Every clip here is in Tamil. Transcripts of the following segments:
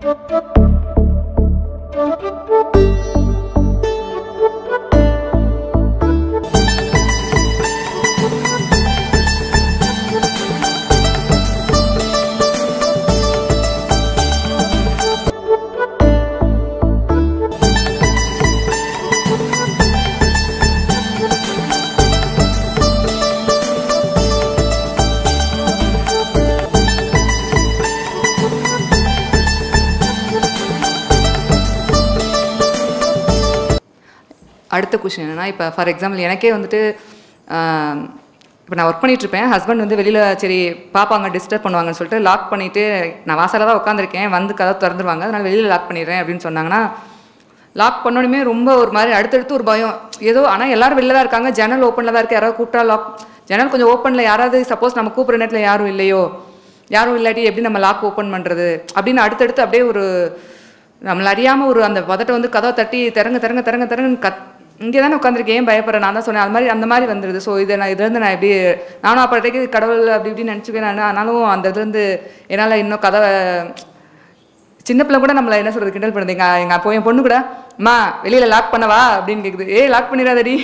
அடுத்த क्वेश्चन என்னன்னா இப்போ ஃபார் எக்ஸாம்பிள் எனக்கே வந்துட்டு இப்போ நான் ஒர்க் பண்ணிட்டு இருப்பேன் ஹஸ்பண்ட் வந்து வெளியில சரி பாப்பாங்க டிஸ்டர்ப் பண்ணுவாங்கன்னு சொல்லிட்டு லாக் பண்ணிட்டு நான் வாசல்ல தான் உட்கார்ந்திருக்கேன் வந்து கதவை திறந்துருவாங்க அதனால வெளியில லாக் பண்ணிடுறேன் அப்படின்னு சொன்னாங்கன்னா லாக் பண்ணணுமே ரொம்ப ஒரு மாதிரி அடுத்தடுத்து ஒரு பயம் ஏதோ ஆனால் எல்லாரும் வெளியில தான் இருக்காங்க ஜன்னல் ஓப்பனில் தான் இருக்கு யாராவது கூப்பிட்டா லாக் ஜன்னல் கொஞ்சம் ஓப்பனில் யாராவது சப்போஸ் நம்ம கூப்பிட்ற நேரத்தில் யாரும் இல்லையோ யாரும் இல்லாட்டி எப்படி நம்ம லாக் ஓப்பன் பண்ணுறது அப்படின்னு அடுத்தடுத்து அப்படியே ஒரு நம்மள அறியாமல் ஒரு அந்த பதட்டை வந்து கதவை தட்டி திறங்க இங்கே தானே உட்காந்துருக்கேன் ஏன் பயப்படுறேன் நான் தான் சொன்னேன் அந்த மாதிரி வந்துடுது ஸோ இதை நான் இதுலேருந்து நான் எப்படி நானும் அப்போதைக்கு கடவுள் அப்படி இப்படின்னு நினச்சிக்குவேன் நான் ஆனாலும் அந்த இதுலேருந்து என்னால் இன்னும் கதவை சின்ன பிள்ளை கூட நம்மளை என்ன சொல்கிறது கிண்டல் பண்ணுது எங்கள் என் பொண்ணு கூட அம்மா வெளியில் லாக் பண்ணவா அப்படின்னு கேட்குது லாக் பண்ணிடாதடி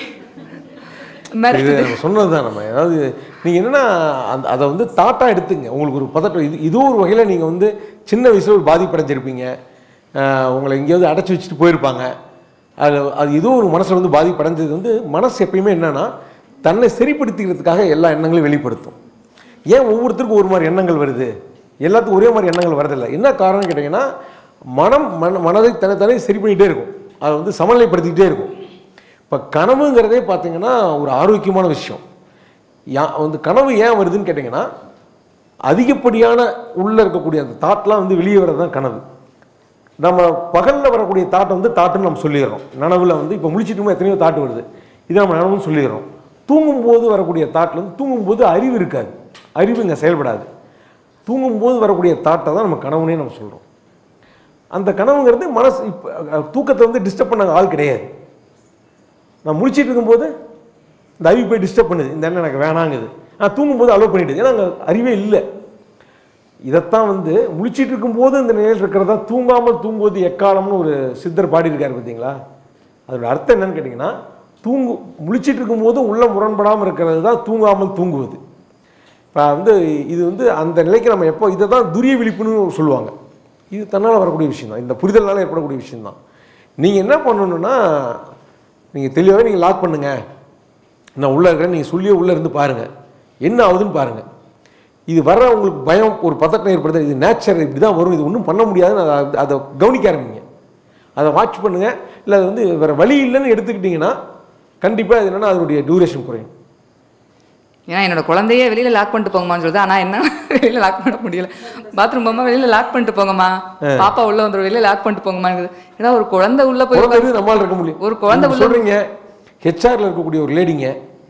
சொன்னது தான் நம்ம அதாவது நீங்கள் என்னென்னா அதை வந்து தாட்டாக எடுத்துங்க உங்களுக்கு ஒரு பதட்டம் இது ஒரு வகையில் நீங்கள் வந்து சின்ன வயசில் ஒரு பாதிப்படைஞ்சிருப்பீங்க உங்களை எங்கேயாவது அடைச்சி வச்சுட்டு போயிருப்பாங்க அது ஏதோ ஒரு மனசில் வந்து பாதிப்படைஞ்சது வந்து மனசு எப்பயுமே என்னென்னா தன்னை சரிப்படுத்திக்கிறதுக்காக எல்லா எண்ணங்களையும் வெளிப்படுத்தும் ஏன் ஒவ்வொருத்தருக்கும் ஒரு மாதிரி எண்ணங்கள் வருது எல்லாத்துக்கும் ஒரே மாதிரி எண்ணங்கள் வரதில்லை என்ன காரணம் கேட்டிங்கன்னா மனதை தன்னை சரி பண்ணிகிட்டே இருக்கும் அதை வந்து சமநிலைப்படுத்திக்கிட்டே இருக்கும் இப்போ கனவுங்கிறதே பார்த்திங்கன்னா ஒரு ஆரோக்கியமான விஷயம் வந்து கனவு ஏன் வருதுன்னு கேட்டிங்கன்னா அதிகப்படியான உள்ளே இருக்கக்கூடிய அந்த தாட்லாம் வந்து வெளியே வர்றது தான் கனவு நம்ம பகலில் வரக்கூடிய தாட்டை வந்து தாட்டுன்னு நம்ம சொல்லிடுறோம் நனவில் வந்து இப்போ முழிச்சிட்டுமோ எத்தனையோ தாட்டு வருது இதை நம்ம நனவுன்னு சொல்லிடுறோம் தூங்கும்போது வரக்கூடிய தாட்டில் வந்து தூங்கும்போது அறிவு இருக்காது அறிவு இங்கே செயல்படாது தூங்கும்போது வரக்கூடிய தாட்டை தான் நம்ம கனவுனே நம்ம சொல்கிறோம் அந்த கனவுங்கிறது மனசு இப்போ தூக்கத்தை வந்து டிஸ்டர்ப் பண்ண ஆள் கிடையாது நான் முழிச்சிட்டு இருக்கும்போது இந்த அறிவு போய் டிஸ்டர்ப் பண்ணுது இந்த எண்ணம் எனக்கு வேணாங்குது நான் தூங்கும்போது அலோவ் பண்ணிவிடுது ஏன்னா அங்கே அறிவே இல்லை இதைத்தான் வந்து முழிச்சிட்டு இருக்கும்போது இந்த நிலையில் இருக்கிறதா தூங்காமல் தூங்குவது எக்காலம்னு ஒரு சித்தர் பாடியிருக்காரு பார்த்தீங்களா அதோட அர்த்தம் என்னன்னு கேட்டிங்கன்னா முழிச்சிட்டு இருக்கும்போது உள்ள முரண்படாமல் இருக்கிறது தான் தூங்காமல் தூங்குவது இப்போ வந்து இது வந்து அந்த நிலைக்கு நம்ம எப்போ இதை தான் துரிய விழிப்புன்னு சொல்லுவாங்க இது தன்னால் வரக்கூடிய விஷயம் தான் இந்த புரிதல்னால ஏற்படக்கூடிய விஷயந்தான் நீங்கள் என்ன பண்ணணுன்னா நீங்கள் தெளிவாகவே நீங்கள் லாக் பண்ணுங்கள் நான் உள்ளே இருக்கிறேன் நீங்கள் சொல்லியே உள்ளே இருந்து பாருங்கள் என்ன ஆகுதுன்னு பாருங்கள் இது வர உங்களுக்கு பயம் ஒரு பதட்டம் ஏற்படுது இது நேச்சர் இப்படி தான் வரும் இது ஒன்றும் பண்ண முடியாதுன்னு அதை கவனிக்க ஆரம்பிங்க அதை வாட்ச் பண்ணுங்கள் இல்லை அது வந்து வேறு வழி இல்லைன்னு எடுத்துக்கிட்டிங்கன்னா கண்டிப்பாக அது என்னென்னா அதனுடைய டியூரேஷன் குறையும் ஏன்னா என்னோட குழந்தையே வெளியில் லாக் பண்ணிட்டு போங்கம்மான்னு சொல்லுது ஆனால் என்ன வெளியில் லாக் பண்ண முடியல பாத்ரூம் போமா வெளியில் லாக் பண்ணிட்டு போங்கம்மா பாப்பா உள்ள வந்துடும் வெளியில் லாக் பண்ணிட்டு போங்கம்மான்னு ஏன்னா ஒரு குழந்தை உள்ள போய் நம்மளால் இருக்க முடியும் ஒரு குழந்தை சொல்கிறீங்க ஹெச்ஆரில் இருக்கக்கூடிய ஒரு லேடிங்க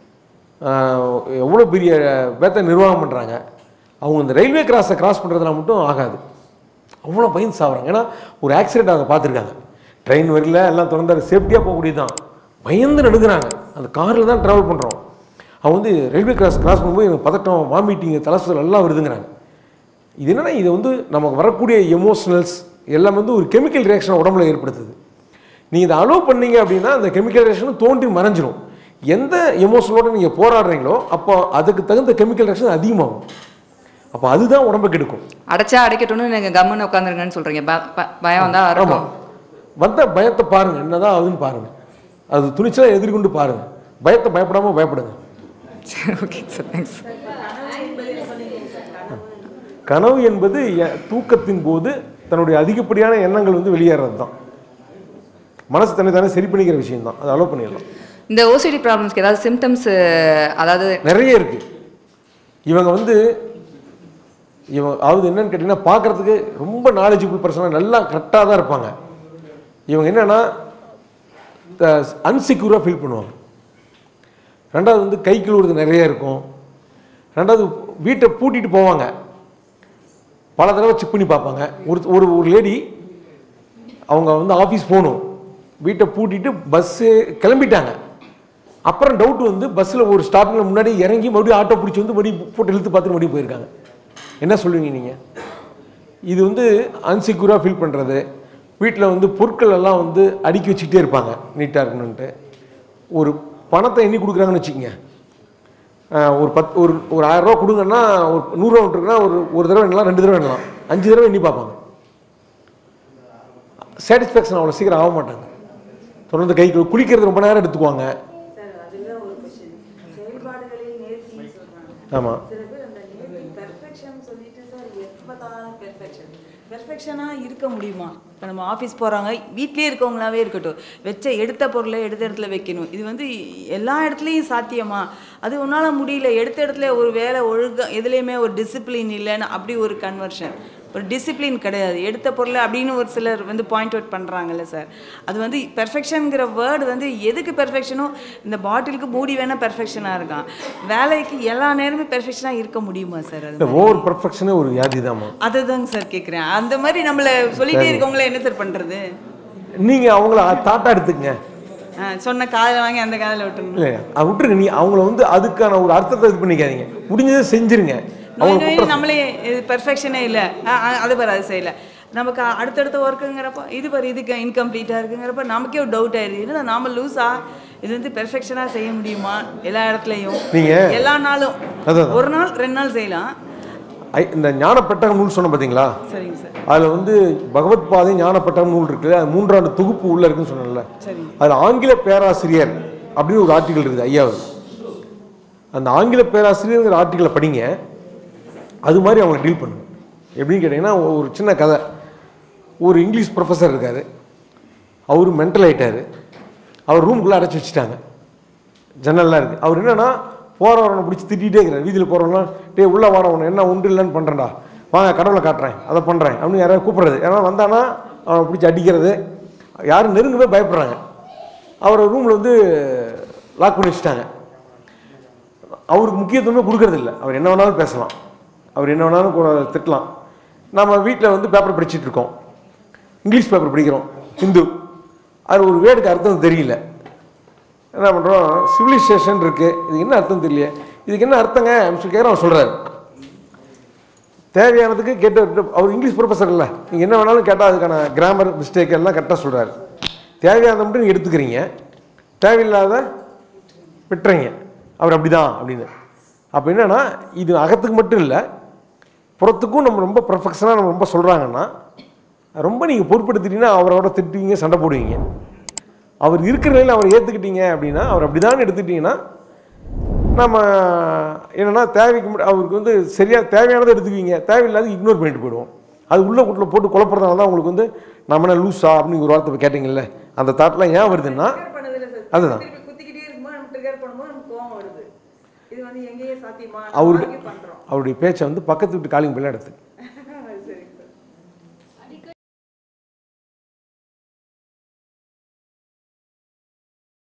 எவ்வளோ பெரிய வேத்தை நிர்வாகம் பண்ணுறாங்க அவங்க இந்த ரயில்வே கிராஸை கிராஸ் பண்ணுறதுனா மட்டும் ஆகாது அவ்வளோ பயந்து சாப்பிட்றாங்க ஏன்னா ஒரு ஆக்சிடெண்ட் அவங்க பார்த்துருக்காங்க ட்ரெயின் வரல எல்லாம் திறந்தாரு சேஃப்டியாக போகக்கூடியது தான் பயந்து நடுக்கிறாங்க அந்த காரில் தான் ட்ராவல் பண்ணுறோம் அவங்க வந்து ரயில்வே கிராஸ் பண்ணும்போது எனக்கு பதட்டம் வாமிட்டிங் தலசுதல் எல்லாம் வருதுங்கிறாங்க இது என்னென்னா இது வந்து நமக்கு வரக்கூடிய எமோஷனல்ஸ் எல்லாமே வந்து ஒரு கெமிக்கல் ரியாக்ஷனை உடம்புல ஏற்படுத்துது நீங்கள் இதை அலோவ் பண்ணீங்க அப்படின்னா அந்த கெமிக்கல் ரியாக்ஷனும் தோன்றி மறைஞ்சிடும் எந்த எமோஷனோடு நீங்கள் போராடுறீங்களோ அப்போ அதுக்கு தகுந்த கெமிக்கல் ரியாக்ஷன் அதிகமாகும் அப்போ அதுதான் உடம்பை கெடுக்கும் அடைச்சா அடைக்கட்டும்னு நீங்கள் கம்முன்னு உட்காந்துருங்கன்னு சொல்கிறீங்க பயம் வந்தால் ஆமாம் வந்த பயத்தை பாருங்கள் என்னதான் ஆகுதுன்னு பாருங்கள் அது துணிச்சலாக எதிர்கொண்டு பாருங்கள் பயத்தை பயப்படாமல் பயப்படுங்க சரி ஓகே சார் தேங்க்ஸ் கனவு என்பது தூக்கத்தின் போது தன்னுடைய அதிகப்படியான எண்ணங்கள் வந்து வெளியேறது தான் மனசு தன்னை சரி பண்ணிக்கிற விஷயம் தான் அதை அலோவ் பண்ணிடலாம் இந்த ஓசிடி ப்ராப்ளம்ஸ்க்கு ஏதாவது சிம்டம்ஸ் அதாவது நிறைய இருக்குது இவங்க வந்து அதாவது என்னன்னு கேட்டிங்கன்னா பார்க்குறதுக்கு ரொம்ப நாலேஜபிள் பர்சனாக நல்லா கரெக்டாக தான் இருப்பாங்க இவங்க என்னென்னா அன்செக்யூராக ஃபீல் பண்ணுவாங்க ரெண்டாவது வந்து கை கழுவுறது நிறைய இருக்கும் ரெண்டாவது வீட்டை பூட்டிட்டு போவாங்க பல தடவை செக் பண்ணி பார்ப்பாங்க ஒரு லேடி அவங்க வந்து ஆஃபீஸ் போகணும் வீட்டை பூட்டிட்டு பஸ்ஸு கிளம்பிட்டாங்க அப்புறம் டவுட் வந்து பஸ்ஸில் ஒரு ஸ்டாப்பிங்கில் முன்னாடி இறங்கி மறுபடியும் ஆட்டோ பிடிச்சி வந்து மறுபடியும் போட்டு இழுத்து பார்த்துட்டு மறுபடியும் போயிருக்காங்க என்ன சொல்லுவீங்க நீங்கள் இது வந்து அன்செக்யூராக ஃபீல் பண்ணுறது, வீட்டில் வந்து பொருட்கள் எல்லாம் வந்து அடுக்கி வச்சுக்கிட்டே இருப்பாங்க நீட்டாக இருக்கணுன்ட்டு. ஒரு பணத்தை எண்ணி கொடுக்குறாங்கன்னு வச்சுக்கோங்க, ஒரு ஒரு 1000 ரூபா கொடுங்கன்னா ஒரு 100 ரூபா விட்டுருக்குன்னா ஒரு தடவை எண்ணலாம், 2 தடவை எண்ணலாம், 5 தடவை எண்ணி பார்ப்பாங்க. சாட்டிஸ்ஃபேக்ஷன் அவ்வளோ சீக்கிரம் ஆக மாட்டாங்க. தொடர்ந்து கைக்கு குளிக்கிறது ரொம்ப நேரம் எடுத்துக்குவாங்க. ஆமாம், பெர்ஃபெக்ஷனாக இருக்க முடியுமா? இப்போ நம்ம ஆஃபீஸ் போகிறாங்க, வீட்லேயே இருக்கவங்களாவே இருக்கட்டும், எடுத்த பொருளை எடுத்த இடத்துல வைக்கணும். இது வந்து எல்லா இடத்துலையும் சாத்தியமா? அது உன்னால் முடியல, எடுத்த இடத்துல ஒரு வேலை ஒழுங்காக எதுலேயுமே ஒரு டிசிப்ளின் இல்லைன்னு அப்படி ஒரு கன்வர்ஷன், ஒரு டிசிப்ளின் கிடையாது. எடுத்த பொருளை அப்படின்னு ஒரு சிலர் வந்து பாயிண்ட் அவுட் பண்ணுறாங்கல்ல சார். அது வந்து பெர்ஃபெக்ஷனுங்கிற வேர்டு வந்து எதுக்கு பெர்ஃபெக்ஷனும்? இந்த பாட்டிலுக்கு மூடி வேணால் பெர்ஃபெக்ஷனாக இருக்கான், வேலைக்கு எல்லா நேரமும் பெர்ஃபெக்ஷனாக இருக்க முடியுமா சார்? அது ஓவர் பெர்ஃபெக்ஷனே ஒரு வியாதி தான். அதுதாங்க சார் கேட்குறேன். அந்த மாதிரி நம்மளை சொல்லிகிட்டே இருக்கவங்கள என்ன சார் பண்ணுறது? நீங்கள் அவங்கள தாட்டா எடுத்துக்கங்க. சொன்ன காதில் வாங்கி அந்த காதில் விட்டுருங்க. இல்லை விட்டுருங்க, நீங்கள் அவங்கள வந்து அதுக்கான ஒரு அர்த்தத்தை இது பண்ணிக்காதீங்க, முடிஞ்சதை செஞ்சுருங்க. நம்மளே இது பெர்ஃபெக்ஷனே இல்லை, அது பாரு அது செய்யலை, நமக்கு அடுத்தடுத்த ஒர்க்குங்கிறப்ப இது பாரு இதுக்கு இன்கம்ப்ளீட்டாக இருக்குங்கிறப்ப நமக்கே ஒரு டவுட் ஆயிடுது, இல்லை நாம லூஸா? இது வந்து பெர்ஃபெக்ஷனாக செய்ய முடியுமா எல்லா இடத்துலையும்? நீங்கள் எல்லா நாளும் ஒரு நாள் 2 நாள் செய்யலாம். இந்த ஞானப்பட்டகம் நூல் சொன்ன பார்த்தீங்களா? சரிங்க சார். அதில் வந்து பகவத் பாதை ஞானப்பட்டகம் நூல் இருக்குது, அது 3ஆண்டு தொகுப்பு உள்ள இருக்குன்னு சொன்னல. அதில் ஆங்கில பேராசிரியர் அப்படின்னு ஒரு ஆர்டிக்கல் இருக்குது ஐயாவது. அந்த ஆங்கில பேராசிரியர் ஆர்டிக்கலை படிங்க, அது மாதிரி அவங்க டீல் பண்ணுங்க. எப்படின்னு கேட்டிங்கன்னா, ஒரு சின்ன கதை. ஒரு இங்கிலீஷ் ப்ரொஃபஸர் இருக்கார், அவர் மென்டல் ஆகிட்டார், அவர் ரூமுக்குள்ளே அடைச்சி வச்சுட்டாங்க, ஜன்னல்லாம் இருக்குது. அவர் என்னென்னா போகிறவனை பிடிச்சி திட்டிகிட்டே இருக்கிறார். வீதியில் போகிறவனா, டே உள்ளே வாடவனை என்ன உண்டு இல்லைன்னு பண்ணுறேன்டா, வாங்க கடவுளை காட்டுறேன், அதை பண்ணுறேன் அப்படின்னு யாராவது கூப்பிட்றது. ஏன்னா வந்தானா அவனை பிடிச்சி அடிக்கிறது, யாரும் நெருங்கவே பயப்படுறாங்க. அவரை ரூமில் வந்து லாக் பண்ணி வச்சுட்டாங்க. அவருக்கு முக்கியத்துவமே கொடுக்கறதில்ல. அவர் என்ன வேணாலும் பேசலாம், அவர் என்ன வேணாலும் திட்டலாம். நம்ம வீட்டில் வந்து பேப்பர் படிச்சுட்டு இருக்கோம், இங்கிலீஷ் பேப்பர் படிக்கிறோம், ஹிந்து. அது ஒரு வேர்டுக்கு அர்த்தம் தெரியல. என்ன பண்ணுறோம், சிவிலைசேஷன் இருக்குது, இதுக்கு என்ன அர்த்தம் தெரியல, இதுக்கு என்ன அர்த்தங்க அப்படின்னு கேட்குற அவர் சொல்கிறார். தேவையானதுக்கு கேட்டு அவர் இங்கிலீஷ் ப்ரொஃபஸர் இல்லை, நீங்கள் என்ன வேணாலும் கேட்டால் அதுக்கான கிராமர் மிஸ்டேக் எல்லாம் கரெக்டாக சொல்கிறார். தேவையானதை மட்டும் நீங்கள் எடுத்துக்கிறீங்க, தேவையில்லாத விட்டுறீங்க. அவர் அப்படி தான் அப்படின்னு. அப்போ என்னென்னா, இது அகத்துக்கு மட்டும் இல்லை, புறத்துக்கும் நம்ம ரொம்ப பர்ஃபெக்ஷனாக நம்ம ரொம்ப சொல்கிறாங்கன்னா, ரொம்ப நீங்கள் பொறுப்படுத்திட்டீங்கன்னா அவரோட திட்டுவீங்க, சண்டை போடுவீங்க. அவர் இருக்கிற நிலையில் அவரை ஏற்றுக்கிட்டீங்க அப்படின்னா, அவர் அப்படி தான் எடுத்துக்கிட்டிங்கன்னா, நம்ம என்னென்னா தேவைக்கு அவருக்கு வந்து சரியாக தேவையானதை எடுத்துக்குவீங்க, தேவையில்லாத இக்னோர் பண்ணிட்டு போயிடுவோம். அது உள்ள கூட்டில் போட்டு குழப்பறதுனால தான் உங்களுக்கு வந்து நம்ம என்ன லூஸா அப்படின்னு ஒரு வார்த்தை கேட்டிங்கல்ல, அந்த தாட்லாம் ஏன் வருதுன்னா அதுதான். அவருடைய பேச்சை வந்து பக்கத்து விட்டு காலிங் பெல்லாம் எடுத்து